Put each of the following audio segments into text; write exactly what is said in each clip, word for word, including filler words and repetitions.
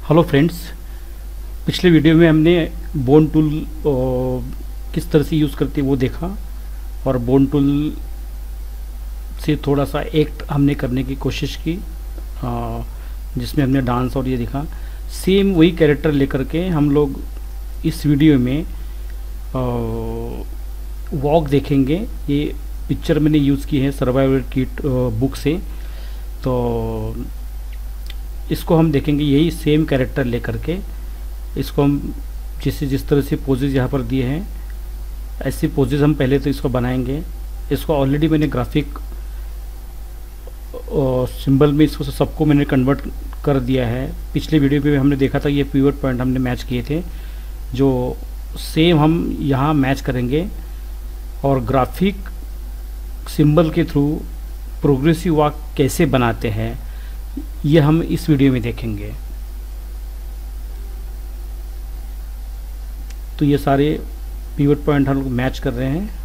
Hello friends, पिछले video में हमने बोन टूल किस तरह से यूज़ करते हैं वो देखा और बोन टूल से थोड़ा सा एक्ट हमने करने की कोशिश की, आ, जिसमें हमने डांस और ये दिखा। सेम वही कैरेक्टर लेकर के हम लोग इस वीडियो में वॉक देखेंगे। ये पिक्चर मैंने यूज़ की है सर्वाइवल किट बुक से, तो इसको हम देखेंगे यही सेम कैरेक्टर लेकर के। इसको हम जिस जिस तरह से पोजेज यहाँ पर दिए हैं ऐसी पोजेज हम पहले तो इसको बनाएंगे। इसको ऑलरेडी मैंने ग्राफिक सिंबल में इसको सबको मैंने कन्वर्ट कर दिया है। पिछले वीडियो पे हमने देखा था ये पिवट पॉइंट हमने मैच किए थे, जो सेम हम यहाँ मैच करेंगे और ग्राफिक सिंबल के थ्रू प्रोग्रेसिव वॉक कैसे बनाते हैं ये हम इस वीडियो में देखेंगे। तो ये सारे पिवट पॉइंट हम लोग मैच कर रहे हैं।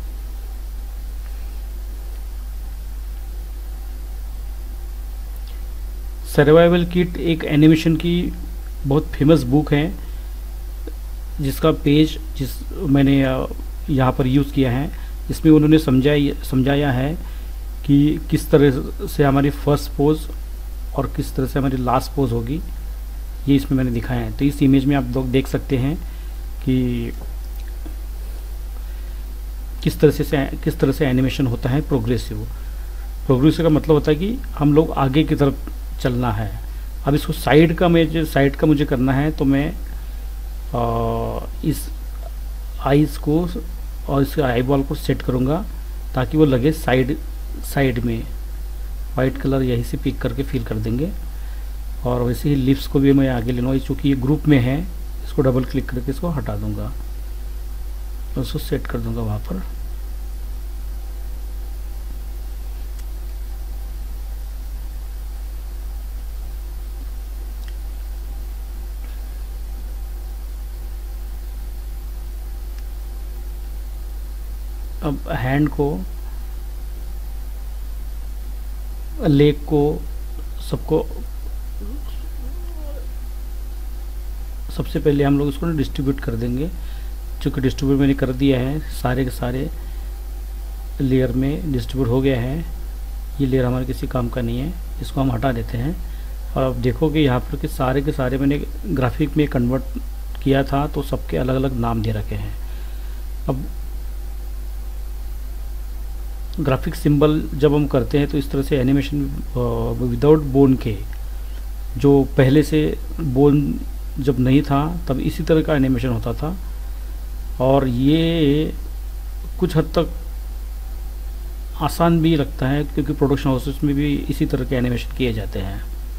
सर्वाइवल किट एक एनिमेशन की बहुत फेमस बुक है, जिसका पेज जिस मैंने यहाँ पर यूज़ किया है, इसमें उन्होंने समझाया समझाया है कि किस तरह से हमारी फर्स्ट पोज और किस तरह से हमारी लास्ट पोज होगी, ये इसमें मैंने दिखाया है। तो इस इमेज में आप लोग देख सकते हैं कि किस तरह से, से किस तरह से एनिमेशन होता है प्रोग्रेसिव। प्रोग्रेसिव का मतलब होता है कि हम लोग आगे की तरफ चलना है। अब इसको साइड का मैं साइड का मुझे करना है, तो मैं आ, इस आईज को और इस आई बॉल को सेट करूँगा ताकि वो लगे साइड साइड में। वाइट कलर यहीं से पिक करके फिल कर देंगे। और वैसे ही लिप्स को भी मैं आगे ले लूँगा, चूँकि ये ग्रुप में है इसको डबल क्लिक करके इसको हटा दूंगा और उसको सेट कर दूंगा वहाँ पर। अब हैंड को, लेग को, सबको सबसे पहले हम लोग इसको डिस्ट्रीब्यूट कर देंगे। चूँकि डिस्ट्रीब्यूट मैंने कर दिया है, सारे के सारे लेयर में डिस्ट्रीब्यूट हो गया है। ये लेयर हमारे किसी काम का नहीं है, इसको हम हटा देते हैं। और अब देखोगे यहाँ पर कि सारे के सारे मैंने ग्राफिक में कन्वर्ट किया था, तो सबके अलग अलग नाम दे रखे हैं। अब ग्राफिक सिंबल जब हम करते हैं तो इस तरह से एनिमेशन विदाउट बोन के, जो पहले से बोन जब नहीं था तब इसी तरह का एनिमेशन होता था, और ये कुछ हद तक आसान भी लगता है क्योंकि प्रोडक्शन हाउसेस में भी इसी तरह के एनिमेशन किए जाते हैं।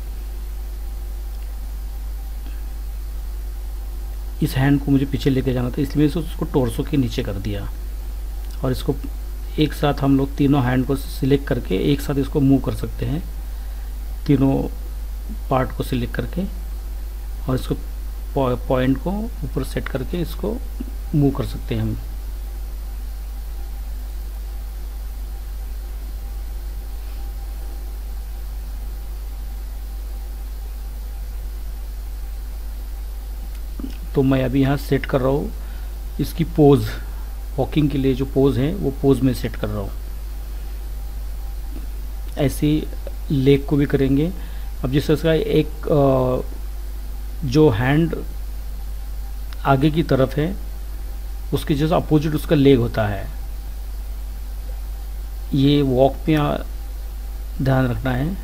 इस हैंड को मुझे पीछे लेके जाना था, इसलिए मैंने उसको टोर्सो के नीचे कर दिया और इसको एक साथ हम लोग तीनों हैंड को सिलेक्ट करके एक साथ इसको मूव कर सकते हैं, तीनों पार्ट को सिलेक्ट करके, और इसको पॉइंट को ऊपर सेट करके इसको मूव कर सकते हैं हम। तो मैं अभी यहाँ सेट कर रहा हूँ इसकी पोज, वॉकिंग के लिए जो पोज है वो पोज में सेट कर रहा हूँ। ऐसे लेग को भी करेंगे। अब जिस तरह का एक आ, जो हैंड आगे की तरफ है उसके जैसा अपोजिट उसका लेग होता है, ये वॉक पे ध्यान रखना है।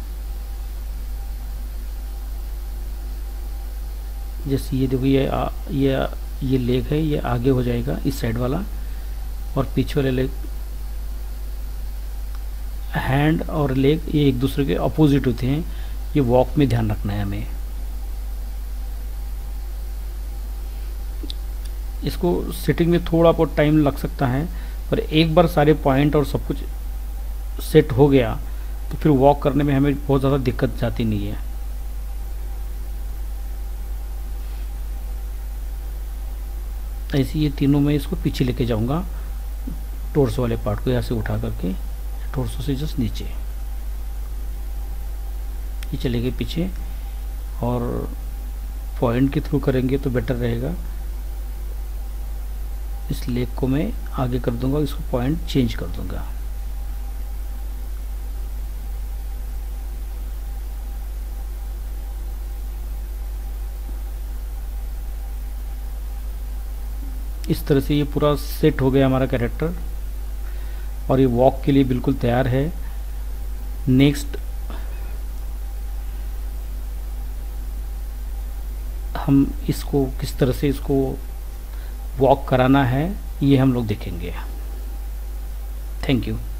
जैसे ये देखो, ये आ, ये ये लेग है, ये आगे हो जाएगा इस साइड वाला, और पीछे वाले लेग, हैंड और लेग ये एक दूसरे के अपोजिट होते हैं। ये वॉक में ध्यान रखना है हमें। इसको सेटिंग में थोड़ा बहुत टाइम लग सकता है, पर एक बार सारे पॉइंट और सब कुछ सेट हो गया तो फिर वॉक करने में हमें बहुत ज़्यादा दिक्कत जाती नहीं है। ऐसे ये तीनों में इसको पीछे लेके जाऊंगा, टोर्सो वाले पार्ट को यहाँ से उठा करके टोर्सो से जस्ट नीचे ये चले गए पीछे, और पॉइंट के थ्रू करेंगे तो बेटर रहेगा। इस लेग को मैं आगे कर दूंगा, इसको पॉइंट चेंज कर दूंगा। इस तरह से ये पूरा सेट हो गया हमारा कैरेक्टर और ये वॉक के लिए बिल्कुल तैयार है। नेक्स्ट हम इसको किस तरह से इसको वॉक कराना है ये हम लोग देखेंगे। Thank you.